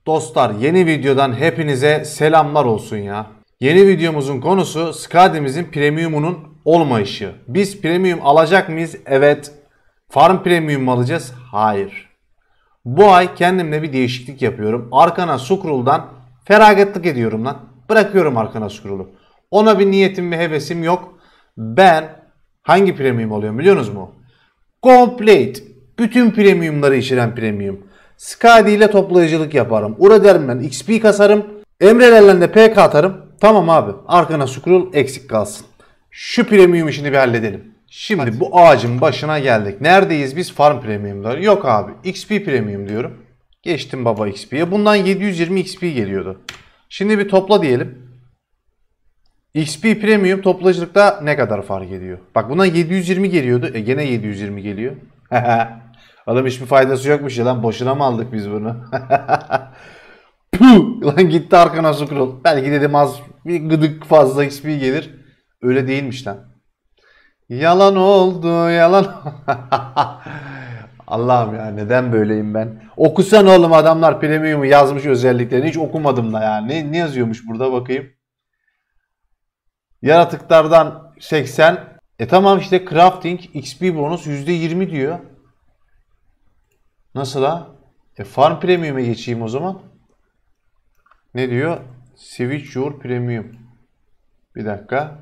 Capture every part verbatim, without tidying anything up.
Dostlar, yeni videodan hepinize selamlar olsun ya. Yeni videomuzun konusu Skadi'mizin premiumunun olmayışı. Biz premium alacak mıyız? Evet. Farm premium mu alacağız? Hayır. Bu ay kendimle bir değişiklik yapıyorum. Arkana Scroll'dan feragatlık ediyorum lan. Bırakıyorum Arkana Scroll'u. Ona bir niyetim ve hevesim yok. Ben hangi premium alıyorum biliyor musunuz mu? Complete. Bütün premiumları içeren premium. Skadi ile toplayıcılık yaparım. Ura derim ben. X P kasarım. Emrelerle de P K atarım. Tamam abi. Arkana Scroll eksik kalsın. Şu premium işini bir halledelim. Şimdi hadi. Bu ağacın başına geldik. Neredeyiz biz? Farm premiumlar. Yok abi. X P premium diyorum. Geçtim baba X P'ye. Bundan yedi yüz yirmi X P geliyordu. Şimdi bir topla diyelim. X P premium toplayıcılıkta ne kadar fark ediyor? Bak bundan yedi yüz yirmi geliyordu. E gene yedi yüz yirmi geliyor. Adam hiçbir faydası yokmuş ya lan. Boşuna mı aldık biz bunu? Puh! Lan gitti Arkana Scroll. Belki dedim az bir gıdık fazla X P gelir. Öyle değilmiş lan. Yalan oldu yalan. Allah'ım ya neden böyleyim ben? Okusan oğlum, adamlar premium'u yazmış özelliklerini. Hiç okumadım da ya. Ne, ne yazıyormuş burada bakayım. Yaratıklardan seksen. E tamam işte crafting X P bonus yüzde yirmi diyor. Nasıl ha? E farm premium'e geçeyim o zaman. Ne diyor? Switch your premium. Bir dakika.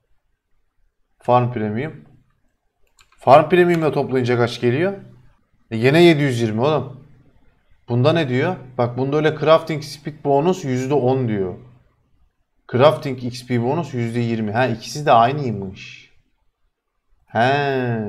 Farm premium. Farm premium'la toplayınca kaç geliyor? E yine yedi yüz yirmi oğlum. Bunda ne diyor? Bak bunda öyle crafting speed bonus yüzde on diyor. Crafting X P bonus yüzde yirmi. Ha ikisi de aynıymış. He.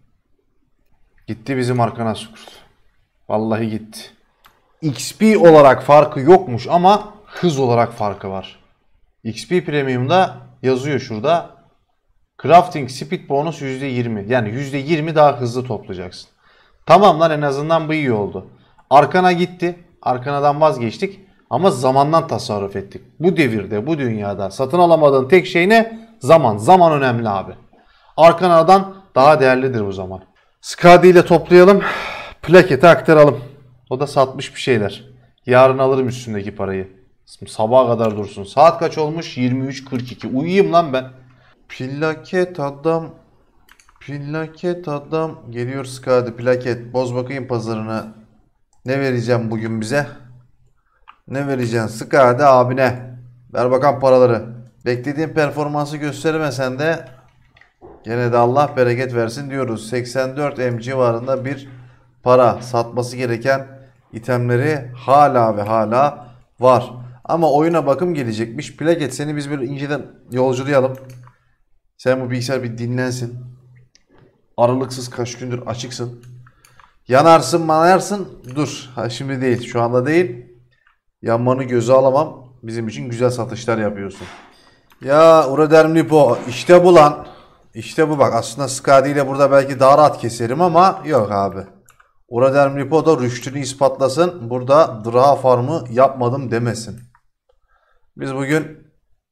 Gitti bizim Arkana Scroll. Vallahi gitti. X P olarak farkı yokmuş ama hız olarak farkı var. X P Premium'da yazıyor şurada. Crafting Speed bonus yüzde yirmi. Yani yüzde yirmi daha hızlı toplayacaksın. Tamam lan, en azından bu iyi oldu. Arkana gitti. Arkanadan vazgeçtik. Ama zamandan tasarruf ettik. Bu devirde, bu dünyada satın alamadığın tek şey ne? Zaman. Zaman önemli abi. Arkanadan daha değerlidir bu zaman. Skadi ile toplayalım. Plakete aktaralım. O da satmış bir şeyler. Yarın alırım üstündeki parayı. Sabaha kadar dursun. Saat kaç olmuş? yirmi üç kırk iki. Uyuyayım lan ben. Plaket adam. Plaket adam. Geliyor Skadi plaket. Boz bakayım pazarını. Ne vereceğim bugün bize? Ne vereceksin Skadi abine? Ver bakalım paraları. Beklediğin performansı gösteremesen de gene de Allah bereket versin diyoruz. seksen dört M civarında bir para. Satması gereken itemleri hala ve hala var. Ama oyuna bakım gelecekmiş. Plaket, seni biz bir inceden yolculayalım. Sen bu bilgisayar bir dinlensin. Aralıksız kaç gündür açıksın. Yanarsın manarsın. Dur. Ha, şimdi değil. Şu anda değil. Yanmanı göze alamam. Bizim için güzel satışlar yapıyorsun. Ya Uraderm Lipo. İşte bu lan. İşte bu bak. Aslında Skadi ile burada belki daha rahat keserim ama yok abi. Uraderm Lipo da rüştünü ispatlasın. Burada draw farmı yapmadım demesin. Biz bugün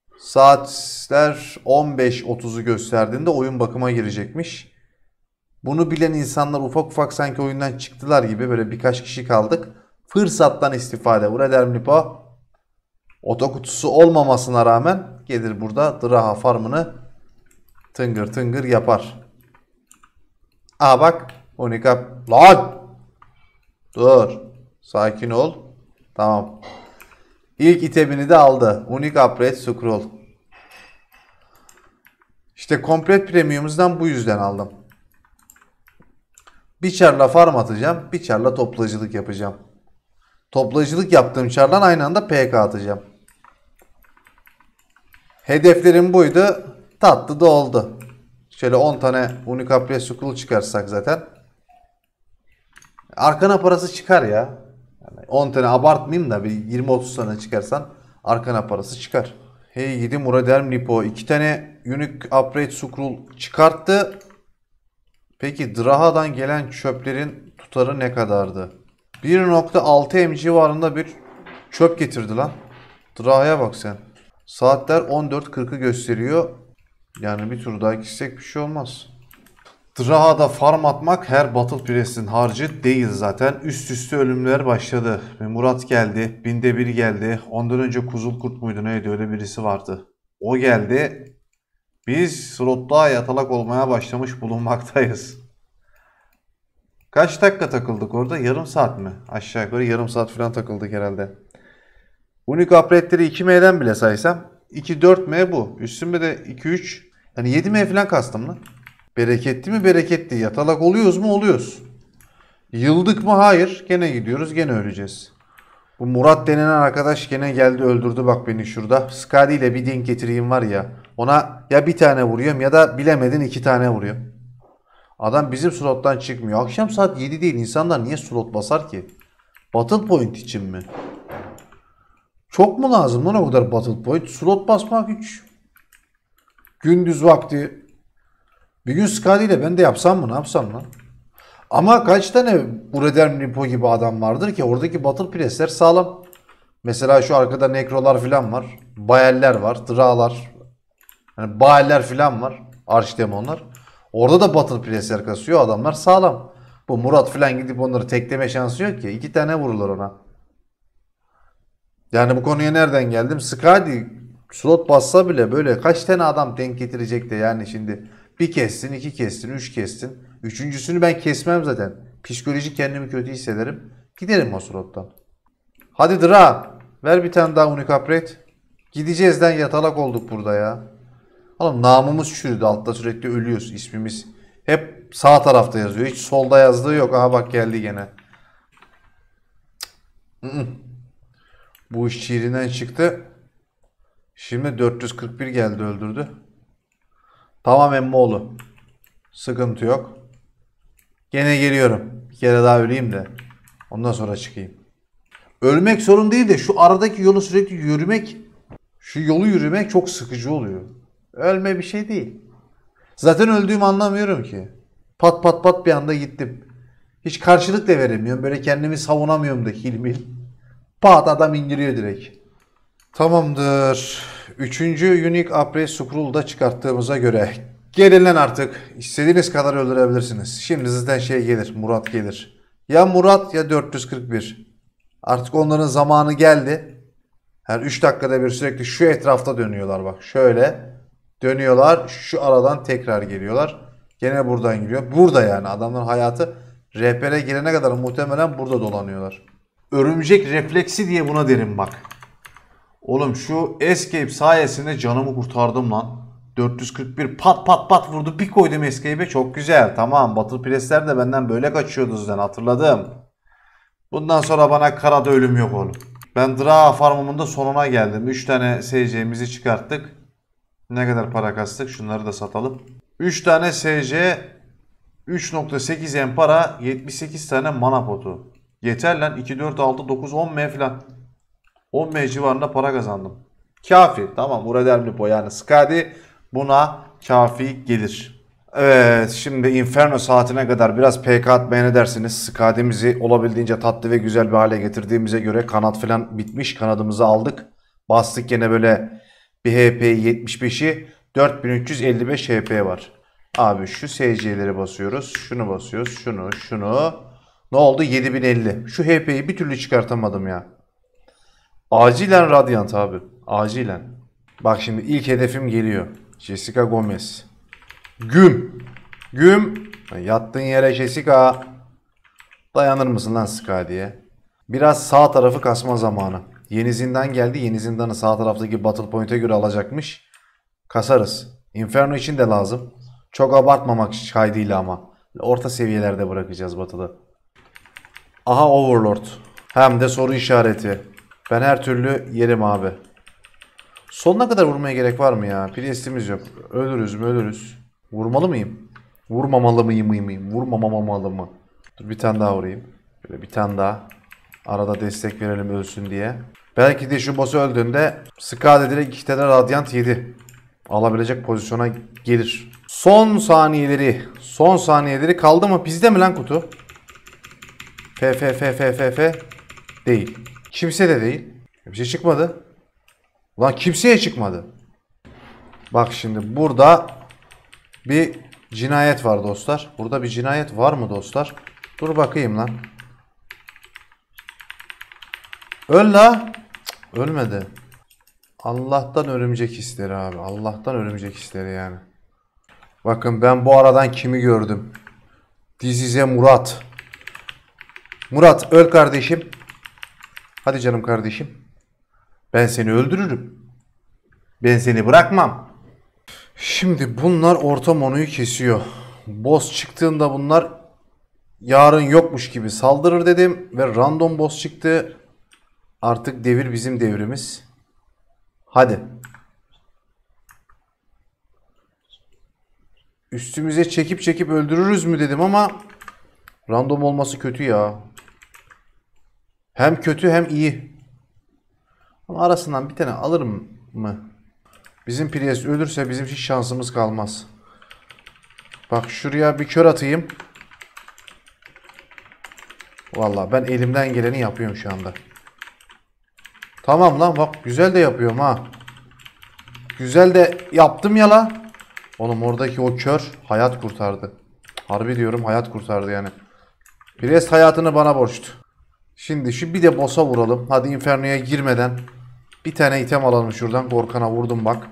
saatler on beş otuzu gösterdiğinde oyun bakıma girecekmiş. Bunu bilen insanlar ufak ufak sanki oyundan çıktılar gibi, böyle birkaç kişi kaldık. Fırsattan istifade. Uraderm Lipo oto kutusu olmamasına rağmen gelir burada draha farmını tıngır tıngır yapar. Aha bak. Unika. Lan. Dur. Sakin ol. Tamam. İlk itemini de aldı. Unique Upgrade Scroll. İşte komplet premium'umuzdan bu yüzden aldım. Bir çarla farm atacağım. Bir çarla toplayıcılık yapacağım. Toplayıcılık yaptığım çarla aynı anda P K atacağım. Hedeflerim buydu. Tatlı da oldu. Şöyle on tane Unique Upgrade Scroll çıkarsak zaten. Arkana parası çıkar ya. Yani on tane abartmayayım da bir yirmi otuz tane çıkarsan arkana parası çıkar. Hey gidi Uraderm Lipo. iki tane Unique Upgrade Scroll çıkarttı. Peki Draha'dan gelen çöplerin tutarı ne kadardı? bir nokta altı M civarında bir çöp getirdi lan. Draha'ya bak sen. Saatler on dört kırkı gösteriyor. Yani bir tur daha gitsek bir şey olmaz. Draha'da farm atmak her Battle Press'in harcı değil zaten. Üst üste ölümler başladı. Murat geldi. Binde bir geldi. Ondan önce Kuzul Kurt muydu neydi, öyle birisi vardı. O geldi. Biz slotta yatalak olmaya başlamış bulunmaktayız. Kaç dakika takıldık orada? Yarım saat mi? Aşağı yukarı yarım saat falan takıldık herhalde. Unik upgrade'leri iki M'den bile saysam iki dört M bu. Üstüme de iki üç. Yani yedi M falan kastım lan. Bereketli mi? Bereketli. Yatalak oluyoruz mu? Oluyoruz. Yıldık mı? Hayır. Gene gidiyoruz. Gene öleceğiz. Bu Murat denilen arkadaş gene geldi öldürdü bak beni şurada. Skadi ile bir denk getireyim var ya. Ona ya bir tane vuruyorum ya da bilemedin iki tane vuruyorum. Adam bizim slottan çıkmıyor. Akşam saat yedi değil. İnsanlar niye slot basar ki? Battle point için mi? Çok mu lazım lan o kadar battle point? Slot basmak hiç. Gündüz vakti. Bir gün Skadi ile ben de yapsam mı? Ne yapsam lan? Ama kaç tane Bureder Nipo gibi adam vardır ki oradaki battle pressler sağlam. Mesela şu arkada nekrolar falan var. Bayeller var. Drağlar. Yani bayeller falan var. Archdemonlar. Orada da battle pressler kasıyor. Adamlar sağlam. Bu Murat falan gidip onları tekleme şansı yok ki. İki tane vururlar ona. Yani bu konuya nereden geldim? Skadi slot bassa bile böyle kaç tane adam denk getirecek de yani şimdi bir kestin, iki kestin, üç kestin. Üçüncüsünü ben kesmem zaten. Psikolojik kendimi kötü hissederim. Giderim o slottan. Hadi Dra. Ver bir tane daha unik upgrade. Gideceğizden yatalak olduk burada ya. Oğlum namımız çürüdü. Altta sürekli ölüyoruz. İsmimiz hep sağ tarafta yazıyor. Hiç solda yazdığı yok. Aha bak geldi gene. Bu iş çiğrinden çıktı. Şimdi dört yüz kırk bir geldi öldürdü. Tamam emmoğlu. Sıkıntı yok. Gene geliyorum. Bir kere daha öleyim de. Ondan sonra çıkayım. Ölmek sorun değil de şu aradaki yolu sürekli yürümek, şu yolu yürümek çok sıkıcı oluyor. Ölme bir şey değil. Zaten öldüğümü anlamıyorum ki. Pat pat pat bir anda gittim. Hiç karşılık da veremiyorum. Böyle kendimi savunamıyorum da hilmil. Pat adam indiriyor direkt. Tamamdır. Üçüncü Unique Upgrade Scroll'u da çıkarttığımıza göre gelin lan artık. İstediğiniz kadar öldürebilirsiniz. Şimdi zaten şey gelir. Murat gelir. Ya Murat ya dört yüz kırk bir. Artık onların zamanı geldi. Her üç dakikada bir sürekli şu etrafta dönüyorlar bak. Şöyle dönüyorlar. Şu aradan tekrar geliyorlar. Gene buradan giriyor. Burada yani adamların hayatı R P R'e girene kadar muhtemelen burada dolanıyorlar. Örümcek refleksi diye buna derim bak. Oğlum şu escape sayesinde canımı kurtardım lan. dört yüz kırk bir pat pat pat vurdu. Bir koydum escape'e. Çok güzel. Tamam. Battle Press'ler de benden böyle kaçıyordu zaten. Hatırladım. Bundan sonra bana karada ölüm yok oğlum. Ben Dra farmımın da sonuna geldim. üç tane S C'mizi çıkarttık. Ne kadar para kastık? Şunları da satalım. üç tane S C, üç nokta sekiz M para, yetmiş sekiz tane mana potu. Yeter lan. iki, dört, altı, dokuz, on M falan. on M civarında para kazandım. Kafi. Tamam. Uradermlipo yani Skadi buna kafi gelir. Evet. Şimdi Inferno saatine kadar biraz P K atmaya ne dersiniz? Skadi'mizi olabildiğince tatlı ve güzel bir hale getirdiğimize göre kanat falan bitmiş. Kanadımızı aldık. Bastık gene böyle bir H P yetmiş beşi dört bin üç yüz elli beş H P var. Abi şu S C'leri basıyoruz. Şunu basıyoruz. Şunu şunu. Ne oldu? yedi bin elli. Şu H P'yi bir türlü çıkartamadım ya. Acilen Radiant abi. Acilen. Bak şimdi ilk hedefim geliyor. Jessica Gomez. Güm. Güm. Yattığın yere Jessica. Dayanır mısın lan Skadi'ye? Biraz sağ tarafı kasma zamanı. Yeni zindan geldi. Yeni zindanı sağ taraftaki Battle Point'e göre alacakmış. Kasarız. Inferno için de lazım. Çok abartmamak kaydıyla ama. Orta seviyelerde bırakacağız Batı'da. Aha Overlord. Hem de soru işareti. Ben her türlü yerim abi. Sonuna kadar vurmaya gerek var mı ya? Priest'imiz yok. Ölürüz mü ölürüz. Vurmalı mıyım? Vurmamalı mıyım mıyım? Vurmamamalı mı? Dur bir tane daha vurayım. Böyle bir tane daha. Arada destek verelim ölsün diye. Belki de şu boss öldüğünde Skadi direkt iki tane Radiant yedi. Alabilecek pozisyona gelir. Son saniyeleri. Son saniyeleri kaldı mı? Bizde mi lan kutu? F F F F F F. Değil. Kimse de değil. Bir şey çıkmadı. Ulan kimseye çıkmadı. Bak şimdi burada bir Cinayet var dostlar. Burada bir cinayet var mı dostlar? Dur bakayım lan. Öl la. Cık, ölmedi. Allah'tan örümcek hisleri abi. Allah'tan örümcek hisleri yani. Bakın ben bu aradan kimi gördüm? Dizize Murat. Murat öl kardeşim. Hadi canım kardeşim. Ben seni öldürürüm. Ben seni bırakmam. Şimdi bunlar orta monoyu kesiyor. Boss çıktığında bunlar yarın yokmuş gibi saldırır dedim. Ve random boss çıktı. Artık devir bizim devrimiz. Hadi. Üstümüze çekip çekip öldürürüz mü dedim ama random olması kötü ya. Hem kötü hem iyi. Ama arasından bir tane alırım mı? Bizim Priest ölürse bizim hiç şansımız kalmaz. Bak şuraya bir kör atayım. Vallahi ben elimden geleni yapıyorum şu anda. Tamam lan bak güzel de yapıyorum ha. Güzel de yaptım ya la. Oğlum oradaki o kör hayat kurtardı. Harbi diyorum hayat kurtardı yani. Priest hayatını bana borçtu. Şimdi şu bir de boss'a vuralım. Hadi Inferno'ya girmeden bir tane item alalım şuradan. Gorkan'a vurdum bak.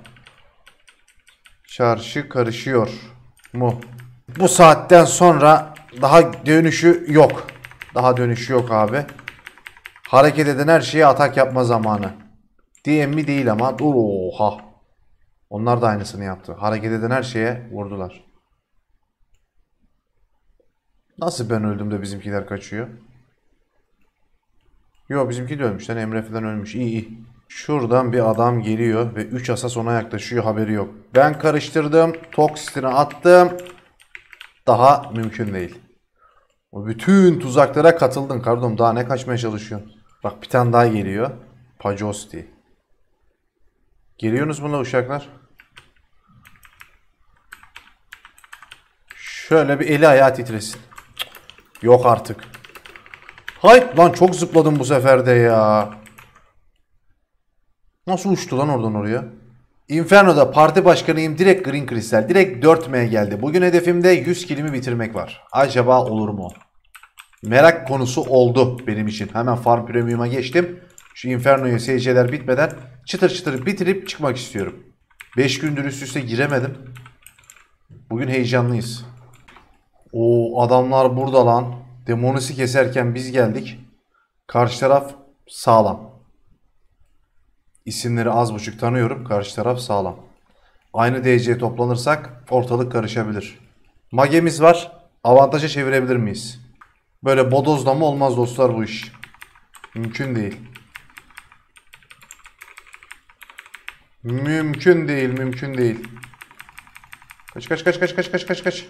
Çarşı karışıyor mu? Bu saatten sonra daha dönüşü yok. Daha dönüşü yok abi. Hareket eden her şeye atak yapma zamanı. D M mi değil ama. Oha. Onlar da aynısını yaptı. Hareket eden her şeye vurdular. Nasıl ben öldüm de bizimkiler kaçıyor? Yok bizimki de ölmüş. Sen Emre falan ölmüş. İyi iyi. Şuradan bir adam geliyor ve üç asa sona yaklaşıyor haberi yok. Ben karıştırdım. Toksitini attım. Daha mümkün değil. O bütün tuzaklara katıldın kardom. Daha ne kaçmaya çalışıyorsun? Bak bir tane daha geliyor. Pajosti. Geliyorsunuz mu la uşaklar? Şöyle bir eli ayağı titresin. Yok artık. Hay lan çok zıpladım bu sefer de ya. Nasıl uçtu lan oradan oraya? Inferno'da parti başkanıyım. Direkt Green Crystal. Direkt dört M geldi. Bugün hedefimde yüz kilimi bitirmek var. Acaba olur mu? Merak konusu oldu benim için. Hemen Farm Premium'a geçtim. Şu Inferno'yu S C'ler bitmeden çıtır çıtır bitirip çıkmak istiyorum. beş gündür üst üste giremedim. Bugün heyecanlıyız. O adamlar burada lan. Demonisi keserken biz geldik. Karşı taraf sağlam. İsimleri az buçuk tanıyorum. Karşı taraf sağlam. Aynı D C'ye toplanırsak ortalık karışabilir. Magemiz var. Avantaja çevirebilir miyiz? Böyle bodozla mı olmaz dostlar bu iş. Mümkün değil. Mümkün değil, mümkün değil. Kaç kaç kaç kaç kaç kaç kaç kaç.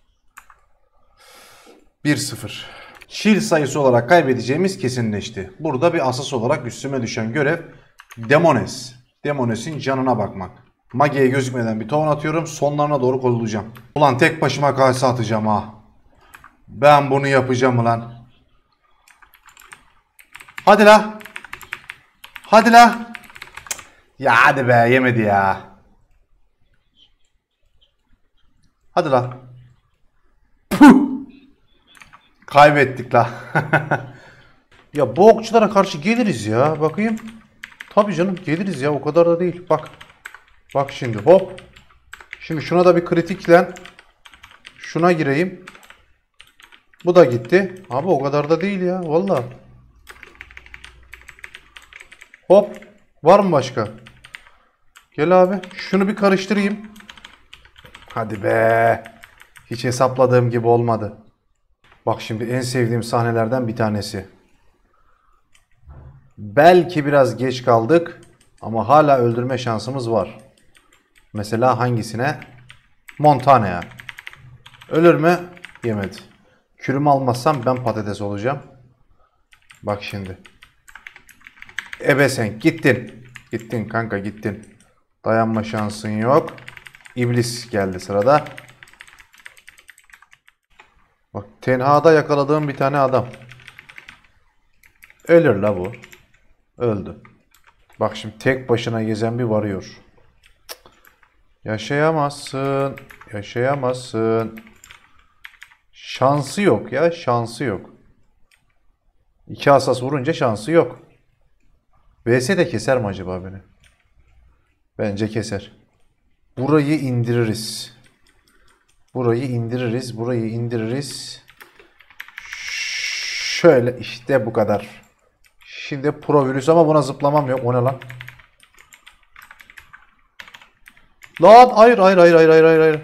bir sıfır. Kill sayısı olarak kaybedeceğimiz kesinleşti. Burada bir asas olarak üstüme düşen görev Demones. Demones'in canına bakmak. Mage'ye gözükmeden bir ton atıyorum. Sonlarına doğru koyulacağım. Ulan tek başıma kase atacağım ha. Ben bunu yapacağım ulan. Hadi la. Hadi la. Ya hadi be yemedi ya. Hadi la. Puh. Kaybettik la. Ya bu okçulara karşı geliriz ya. Bakayım. Tabii canım geliriz ya. O kadar da değil. Bak. Bak şimdi hop. Şimdi şuna da bir kritiklen. Şuna gireyim. Bu da gitti. Abi o kadar da değil ya. Vallahi. Hop. Var mı başka? Gel abi. Şunu bir karıştırayım. Hadi be. Hiç hesapladığım gibi olmadı. Bak şimdi en sevdiğim sahnelerden bir tanesi. Belki biraz geç kaldık. Ama hala öldürme şansımız var. Mesela hangisine? Montana'ya. Ölür mü? Yemedi. Kürümü almazsam ben patates olacağım. Bak şimdi. Ebe sen gittin. Gittin kanka gittin. Dayanma şansın yok. İblis geldi sırada. Bak tenhada yakaladığım bir tane adam. Ölür la bu. Öldü. Bak şimdi tek başına gezen bir varıyor. Yaşayamazsın. Yaşayamazsın. Şansı yok ya. Şansı yok. İki asas vurunca şansı yok. V S de keser mi acaba beni? Bence keser. Burayı indiririz. Burayı indiririz. Burayı indiririz. Şöyle işte bu kadar. Şimdi pro virüs ama buna zıplamam yok. O ne lan? Lan hayır hayır hayır hayır hayır hayır.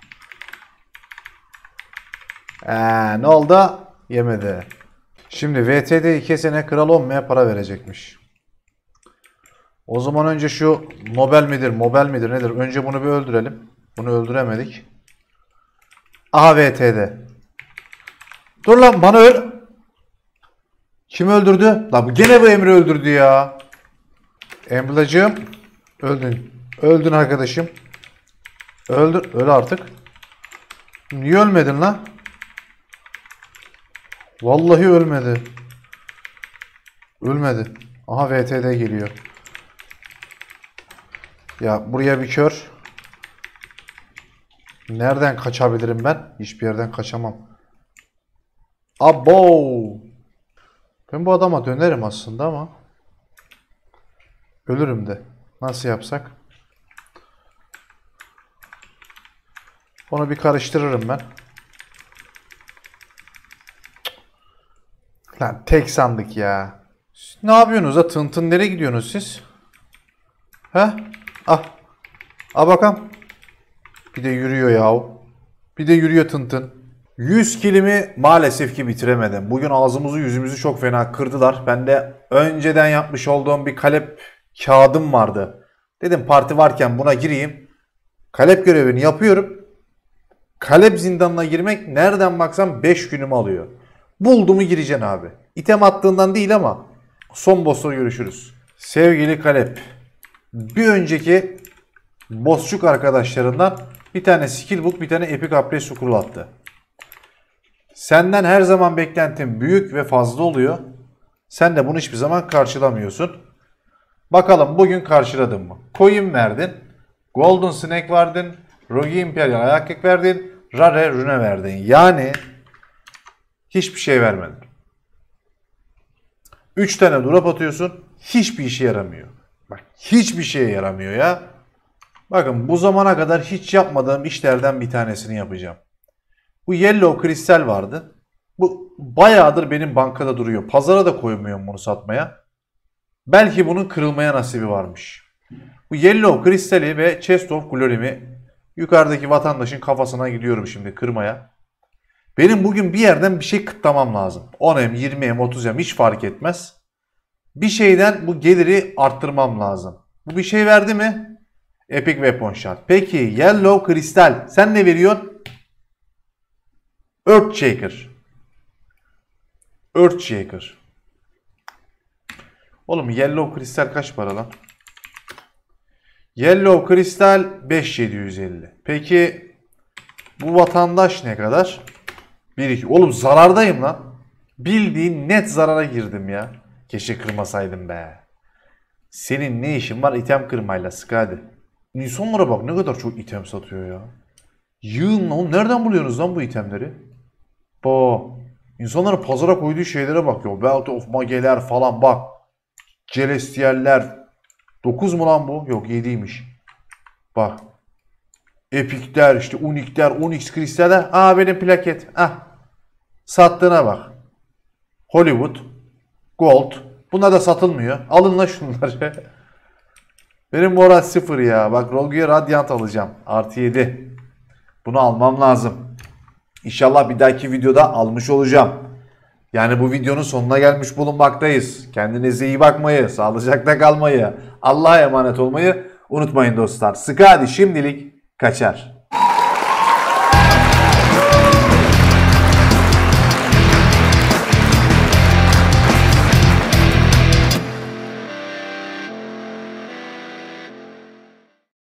Ee, ne oldu? Yemedi. Şimdi V T D'yi kesene kral olmaya para verecekmiş. O zaman önce şu Nobel midir, Mobel midir nedir? Önce bunu bir öldürelim. Bunu öldüremedik. Aha V T D. Dur lan bana öl. Kim öldürdü? Lan bu gene bu Emre öldürdü ya. Emre'cığım öldün. Öldün arkadaşım. Öldün. Öl artık. Niye ölmedin lan? Vallahi ölmedi. Ölmedi. Aha V T D geliyor. Ya buraya bir kör. Nereden kaçabilirim ben? Hiçbir yerden kaçamam. Abo! Ben bu adama dönerim aslında ama ölürüm de. Nasıl yapsak? Onu bir karıştırırım ben. Lan tek sandık ya. Ne yapıyorsunuz ha? Tın tın nereye gidiyorsunuz siz? He? Ah. Ah bakalım. Bir de yürüyor yahu. Bir de yürüyor tın tın. yüz kilimi maalesef ki bitiremedim. Bugün ağzımızı yüzümüzü çok fena kırdılar. Ben de önceden yapmış olduğum bir kalep kağıdım vardı. Dedim parti varken buna gireyim. Kalep görevini yapıyorum. Kalep zindanına girmek nereden baksam beş günümü alıyor. Buldu mu gireceksin abi. İtem attığından değil ama son boss'ta görüşürüz. Sevgili Kalep. Bir önceki bossçuk arkadaşlarından bir tane skill book, bir tane epic upgrade scroll attı. Senden her zaman beklentim büyük ve fazla oluyor. Sen de bunu hiçbir zaman karşılamıyorsun. Bakalım bugün karşıladın mı? Coin verdin. Golden Snake verdin. Rogue Imperial ayakkabı verdin. Rare rune verdin. Yani hiçbir şey vermedin. üç tane drop atıyorsun. Hiçbir işe yaramıyor. Bak hiçbir şeye yaramıyor ya. Bakın bu zamana kadar hiç yapmadığım işlerden bir tanesini yapacağım. Bu yellow kristal vardı. Bu bayağıdır benim bankada duruyor. Pazara da koymuyorum bunu satmaya. Belki bunun kırılmaya nasibi varmış. Bu yellow kristali ve chest of glory'mi yukarıdaki vatandaşın kafasına gidiyorum şimdi kırmaya. Benim bugün bir yerden bir şey kıtlamam lazım. on em, yirmi em, otuz em hiç fark etmez. Bir şeyden bu geliri arttırmam lazım. Bu bir şey verdi mi? Epic Weapon Shard. Peki Yellow Kristal sen ne veriyorsun? Earthshaker. Earthshaker. Oğlum Yellow Kristal kaç para lan? Yellow Kristal beş bin yedi yüz elli. Peki bu vatandaş ne kadar? bir iki. Oğlum zarardayım lan. Bildiğin net zarara girdim ya. Keşke kırmasaydım be. Senin ne işin var item kırmayla sık hadi. İnsanlara bak ne kadar çok item satıyor ya. Yığın lan. Nereden buluyorsunuz lan bu itemleri? Bu. İnsanların pazara koyduğu şeylere bak ya. Belt of Mage'ler falan bak. Celestial'ler. dokuz mu lan bu? Yok yediymiş. Bak. Epic'ler işte Unik'ler, Onyx Kristal'ler. Aa benim plaket. Ah. Sattığına bak. Hollywood. Gold. Bunlar da satılmıyor. Alın lan şunları. Benim moral sıfır ya. Bak Rogue'ya Radiant alacağım. Artı yedi. Bunu almam lazım. İnşallah bir dahaki videoda almış olacağım. Yani bu videonun sonuna gelmiş bulunmaktayız. Kendinize iyi bakmayı, sağlıcakla kalmayı, Allah'a emanet olmayı unutmayın dostlar. Sıkı hadi şimdilik kaçar.